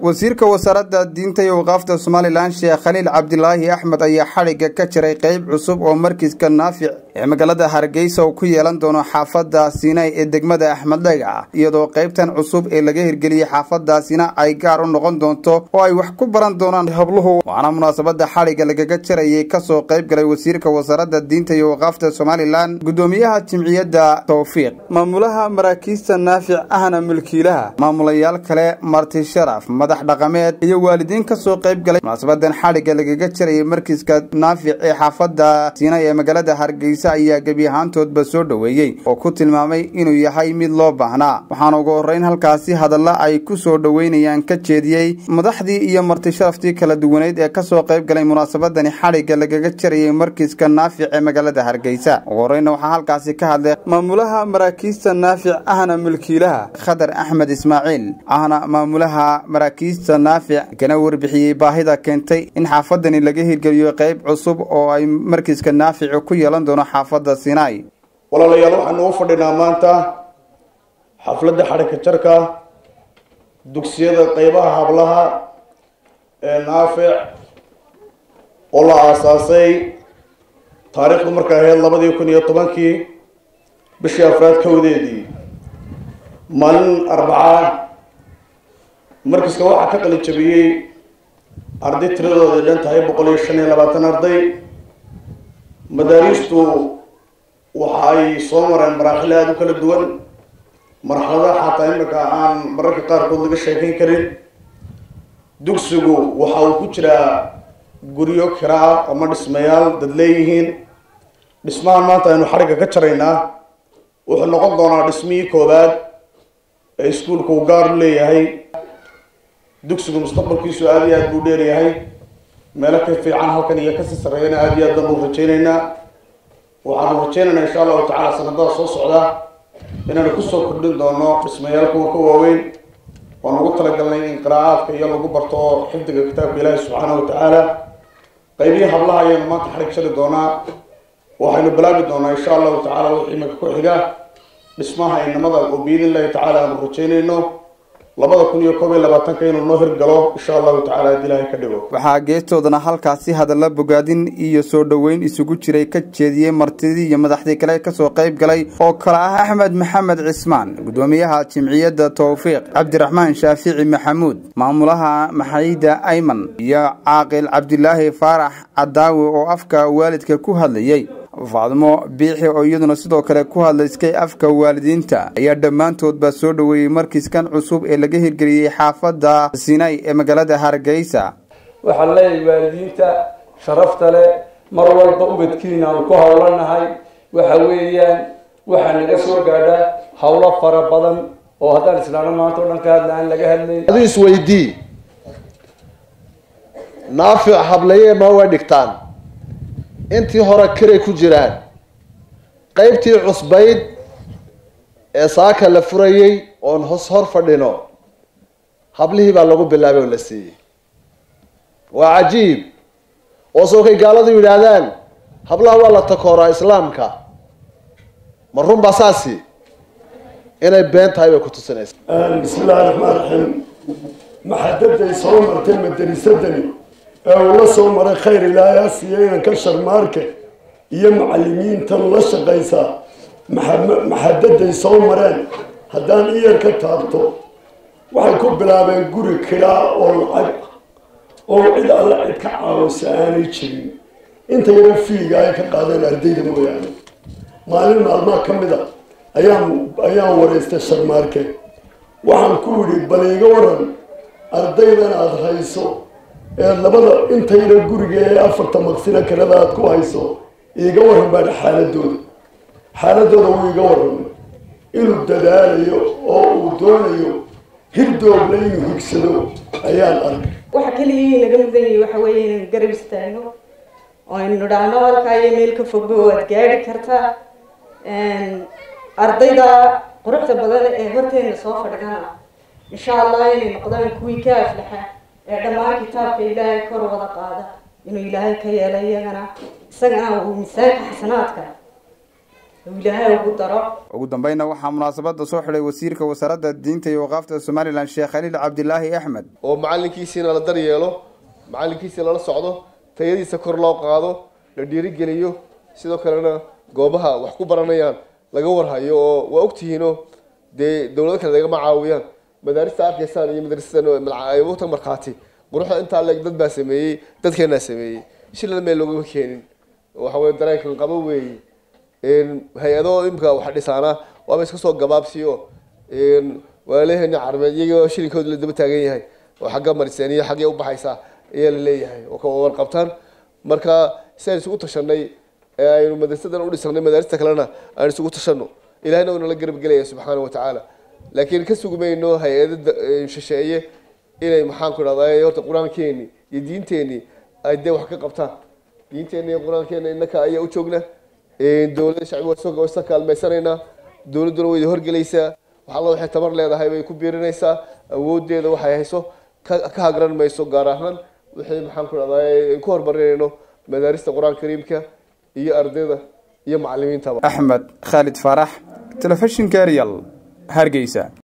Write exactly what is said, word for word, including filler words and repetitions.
wasiirka wasaaradda diinta iyo waqaafta Soomaaliland Sheekh Khaliil Cabdilaahi Axmed ayaa xariga ka jiray qayb cusub oo markiiska Naafic ee magaalada Hargeysa oo ku yeelan doono xaafadda Siinay ee degmada Axmed Dhaga iyadoo qaybtan cusub ee laga hirgeliyay xaafadda Siinay ay gaar u noqon doonto oo ay wax ku baran doonaan habluhu waana munaasabada xariga lagaga jiray ka soo qayb galay wasiirka wasaaradda diinta iyo waqaafta Soomaaliland gudoomiyaha Jimciyadda Tawfiiq maamulaha maraakiista Naafic ahna mulkiilaha maamulayaal kale marti sharaf madax dhaqameed iyo waalidiin ka soo qayb galay munaasabadan xariga lagaga jiray markiiska Naafic ee xaafadda Siinay ee magaalada Hargeysa ayaa gabi ahaantoodba soo dhaweeyay oo ku tilmaamay inuu yahay mid loo baahnaa waxaan ugu horeyn halkaasi hadalla ay ku soo dhaweynayaan ka jeediyay madaxdii iyo marti sharaftii kala duwaneed ee ka soo qayb galay munaasabadan xariga lagaga jiray markiiska Naafic ee magaalada Hargeysa ugu horeyn waxa halkaasi ka hadlay maamulaha maraakiista Naafic ahna mulkiilaha Khadar Axmed Ismaaciil ahna maamulaha maraakiista Naafic kana warbixiyay baahida keentay in xaafadani laga hirgeliyo qayb cusub oo ay markiiska Naafic ku yeelan doono xaafadda Siinay walaalayaal waxaan u fadhinaa maanta xafladda xarika jarka dugsiyada qaybaha hablaha ee Naafic oo la aasaasay taariikhdu markay ahayd labadii kun iyo tobankii bishii afraad kowdeedii maalin Arbaca markiiska waxaa ka qalin jabiyay arday tiradooda dhan tahay boqol iyo shan iyo labaatan arday madaariistu waxa ay soo mareen maraaxil aad u kala duwan marxaladaha xataa imika aan mararka qaarkood laga sheekayn karin dugsigu waxa uu ku jiraa guryo kiraa ama dhismayaal dad leeyihiin dhismahan maanta aynu xariga ka jaraynaa wuxuu noqon doonaa dhismihii koowaad ee iskuulku uu gaar u leeyahay dugsigu mustaqbalkiisu aad iyo aad buu dheer yahay meelo ka fiican halkan iyo kasii sarreeyana aad iyo aad baan u rajaynaynaa waxaanu rajaynaynaa insha allahu tacaala sanadaha soo socda inaanu kusoo kordhin doono dhismayaal kuwa ka waaweyn waan ugu talagalnay in qiraa'aadka iyo lagu barto xifdiga kitaabka ilaahi subxaanahu wa tacaala qaybihi hablaha ayaanu maanta xarig jari doonaa waxaynu bilaabi doonaa insha allahu tacaala wixii imika ku xiga dhismaha inamada oo biidnillahi tacaala aanu rajaynayno labada kun iyo koob iyo labaatanka inuu noo hirgalo insha allahu tacaala haddii ilaahay ka dhigo waxaa geestoodana halkaasi hadalla bogaadin iyo soo dhaweyn isugu jiray ka jeediyey martidii iyo madaxdii kale ka soo qayb galay oo kala ah Axmed Maxamed Cismaan gudoomiyaha Jimciyadda Tawfiiq Cabdiraxmaan Shaafici Maxamuud maamulaha Maxayda Ayman iyo Caaqil Cabdilaahi Faarax Cadaawi oo afka waalidka ku hadlayay Faadmo Biixi oo iyaduna sidoo kale ku hadlaysay afka waalidiinta ayaa dhamaantoodba soo dhaweeyay markiiskan cusub ee laga hirgeliyay xaafadda Siinay ee magaalada Hargeysa waxa leeyahay waalidiinta sharafta leh mar walba ubadkiina aan ku hawlanahay waxa weeyaan waxa naga soo gaadha hawlo fara badan oo haddaan islaana maanta oo dhan ka hadlaan laga hadlay adii isweydii Naafic hablaye ma way dhigtaan intii hore kiray ku jiraan qaybtii cusbayd ee saaka la furayay oo hoos hor fadhino hablihii baa lagu bilaabay oo la siiyay waa cajiib oo soo kay gaaladu yiraahdaan hablaha waa la takooraa islaamka marun basaasi inay been tahay ku tusinaysaa bismillaahir rahmaanir rahiim maxadada soo martay madrasadani oo soo maray khayr ilaahay siiyay ka sharmaarka iyo macallimiinta la shaqeysa maxadada soo mareen hadaan iyar ka taabto waxay ku bilaabeen guri kira oo lacag oo cid alla cid ka caawinayay jirin inta yar fiiga ay ka qaadeen ardayda mooyaane maalin maalmaha kamida ayaan ayaan wareystay sharmaarka waxaan ku yiri bal iga waran ardaydan aad hayso ee labada inta yar guriga ee afarta maqsina kalada aad ku hayso iga waran baa xaaladooda xaaladooda uu iga waran inuu dadaalayo oo uu doonayo hirdoob la inuu higsado ayaan arkay waxa kaliya laga mudanyahay waxa weeye in garab istaagno oo aynu dhaano halka ay meel ka fog waad gaari kartaa een ardayda quruxda badan ee horteena soo fadhigana insha Allah inay noqdaan kuwii ka aflaxa ee dhammaan kitaabka Ilaahay kor wada qaada inuu Ilaahay ka yeelay iyagana isagana uu miisaanka xasanaadka ilaahay ugu daro. ugu dambeynna waxaa munaasabada soo xidhay wasiirka wasaaradda diinta iyo waqaafta Somaliland Sheekh Khaliil Cabdilaahi Axmed oo macalinkiisina la daryeelo macalinkiisa la socdo tayadiisa kor loo qaado la dhiirigeliyo sidoo kalena goobaha wax ku baranayaan laga warhayo oo waa ogtihiino de dawladda kale laga macaawiyaan madaarista arkaysan iyo madrasada ay waqti marqaati quruxda inta leeg dad baa sameeyay dadkeena sameeyay shilada meel looga keenin waxa way dareenkan qabo weey in hay'ado imka wax dhisaana waa iska soo gabaabsiyo in walaalaheena carbeeyay shirkooda la daba taagan yahay oo xagga marisaaniyo xagga u baxaysa ayaa la leeyahay oo ka war qabtaan marka say isugu tashanay aynu madrasadan u dhisanay madarista kalena aan isugu tashano ilaahna uu la garab galay subhanahu wa ta'ala laakiin ka sugmayno hay'adda shisheeye inay maxaan ku raadayay horta quraankeeni iyo diinteeni ay de wax ka qabtaan diinteeni iyo quraankeeni innaka ay u joogna ee dawladda shacbiga soo go'aysa kaalmaysanayna dawladdu way horgelaysaa waxa la waxay tabar leedahay way ku biirinaysaa awoodeeda waxay hayso ka hagran mayso gaar ahaan wixii maxaan ku raadayay ku hormarinayno madarista quraan kariimka iyo ardayda iyo macallimiinta. Axmed Khalid Farax, Telefishinka Real, Hargeysa.